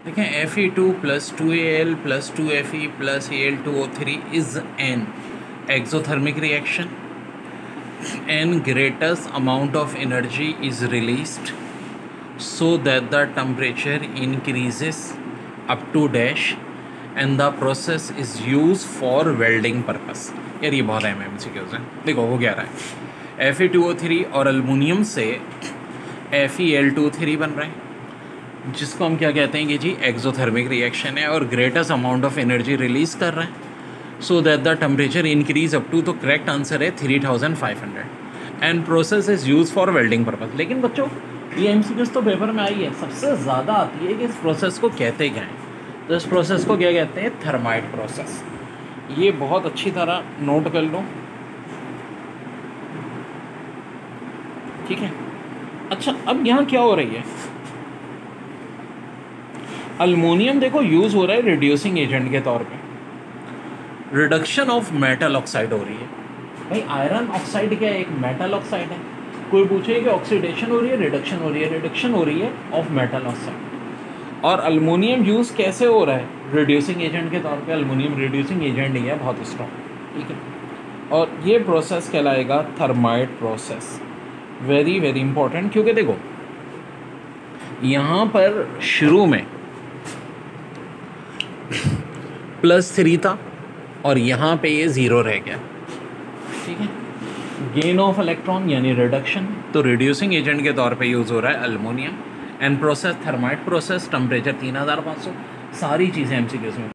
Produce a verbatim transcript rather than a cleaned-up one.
देखें F E two plus two A L plus two F E plus A L two O three is an exothermic reaction and greatest amount of energy is released so that the temperature increases up to dash and the process is used for welding purpose। यार ये बहुत अहम MCQs है। देखो हो क्या रहा है, F E two O three और अल्मोनियम से F E L two three बन रहा है, जिसको हम क्या कहते हैं कि जी एक्सोथर्मिक रिएक्शन है और greatest amount of energy release कर रहा है so that the temperature increase up to, तो करेक्ट आंसर है three thousand five hundred and process is use for welding purpose. लेकिन बच्चों ये एमसीक्यूज़ तो पेपर में आई है, सबसे ज़्यादा आती है कि इस प्रोसेस को कहते क्या हैं। तो इस प्रोसेस को क्या कहते हैं, थर्माइट प्रोसेस। ये बहुत अच्छी तरह नोट कर लो, ठीक है। अच्छा अब यहाँ क्या हो रही है, अल्मोनियम देखो यूज़ हो रहा है रिड्यूसिंग एजेंट के तौर पे, रिडक्शन ऑफ मेटल ऑक्साइड हो रही है। भाई आयरन ऑक्साइड क्या है, एक मेटल ऑक्साइड है। कोई पूछे कि ऑक्सीडेशन हो रही है, रिडक्शन हो रही है, रिडक्शन हो रही है ऑफ मेटल ऑक्साइड। और अल्मोनियम यूज़ कैसे हो रहा है, रिड्यूसिंग एजेंट के तौर पे। अल्मोनियम रिड्यूसिंग एजेंट ही है, बहुत स्ट्रॉन्ग, ठीक है। और ये प्रोसेस कहलाएगा thermite process. Very very important, क्योंकि देखो यहाँ पर शुरू में प्लस थ्री था और यहाँ पे ये ज़ीरो रह गया, ठीक है। गेन ऑफ इलेक्ट्रॉन यानी रिडक्शन, तो रिड्यूसिंग एजेंट के तौर पे यूज़ हो रहा है aluminium. And process thermite process, temperature तीन हज़ार पाँच सौ। सारी चीज़ें एमसीक्यूज़ में